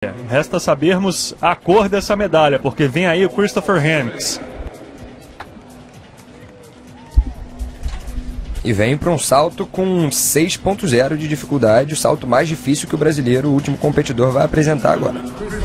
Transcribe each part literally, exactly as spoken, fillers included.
Resta sabermos a cor dessa medalha, porque vem aí o Christopher Hanks. E vem para um salto com seis ponto zero de dificuldade, o salto mais difícil que o brasileiro, o último competidor, vai apresentar agora.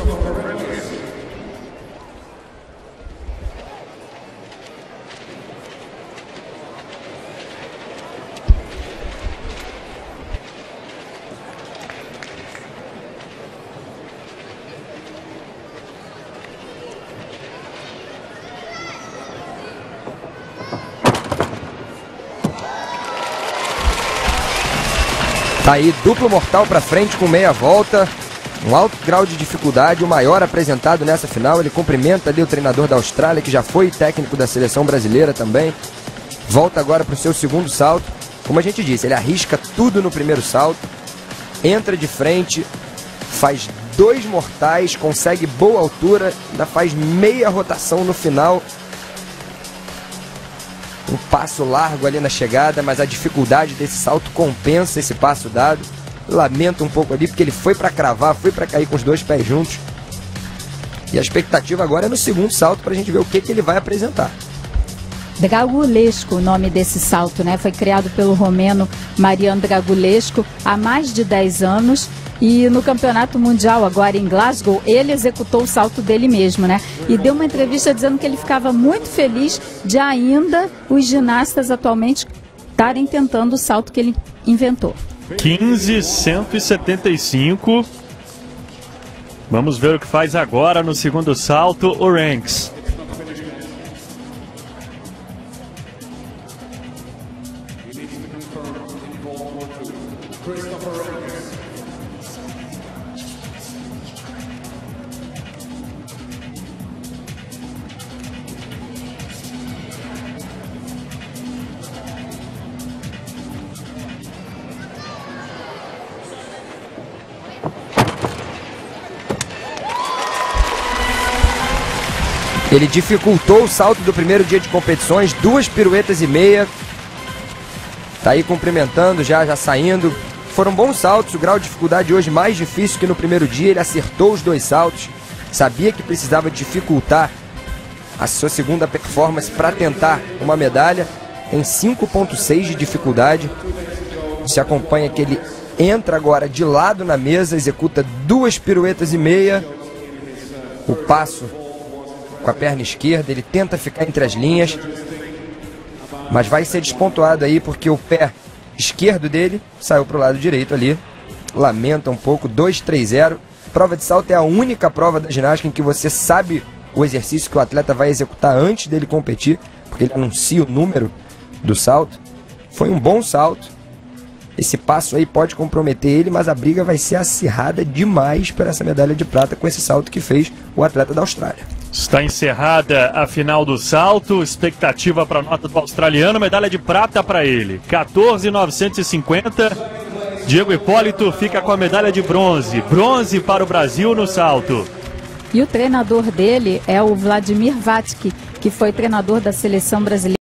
Tá aí, duplo mortal para frente com meia volta, um alto grau de dificuldade, o maior apresentado nessa final. Ele cumprimenta ali o treinador da Austrália, que já foi técnico da seleção brasileira também. Volta agora para o seu segundo salto. Como a gente disse, ele arrisca tudo no primeiro salto, entra de frente, faz dois mortais, consegue boa altura, ainda faz meia rotação no final. Um passo largo ali na chegada, mas a dificuldade desse salto compensa esse passo dado. Lamento um pouco ali, porque ele foi para cravar, foi para cair com os dois pés juntos. E a expectativa agora é no segundo salto, para a gente ver o que, que ele vai apresentar. Dragulescu, o nome desse salto, né? Foi criado pelo romeno Marian Dragulescu há mais de dez anos. E no Campeonato Mundial, agora em Glasgow, ele executou o salto dele mesmo, né? E deu uma entrevista dizendo que ele ficava muito feliz de ainda os ginastas atualmente estarem tentando o salto que ele inventou. quinze cento e setenta e cinco. Vamos ver o que faz agora no segundo salto o Hanks. Ele dificultou o salto do primeiro dia de competições, duas piruetas e meia. Tá aí cumprimentando, já, já saindo. Foram bons saltos, o grau de dificuldade hoje mais difícil que no primeiro dia. Ele acertou os dois saltos, sabia que precisava dificultar a sua segunda performance para tentar uma medalha. Tem cinco ponto seis de dificuldade. Se acompanha que ele entra agora de lado na mesa, executa duas piruetas e meia. O passo com a perna esquerda, ele tenta ficar entre as linhas, mas vai ser despontuado aí porque o pé esquerdo dele saiu para o lado direito ali. Lamenta um pouco, dois três zero. Prova de salto é a única prova da ginástica em que você sabe o exercício que o atleta vai executar antes dele competir, porque ele anuncia o número do salto. Foi um bom salto. Esse passo aí pode comprometer ele, mas a briga vai ser acirrada demais por essa medalha de prata com esse salto que fez o atleta da Austrália. Está encerrada a final do salto, expectativa para a nota do australiano, medalha de prata para ele, quatorze mil novecentos e cinquenta. Diego Hipólito fica com a medalha de bronze, bronze para o Brasil no salto. E o treinador dele é o Vladimir Vatki, que foi treinador da seleção brasileira.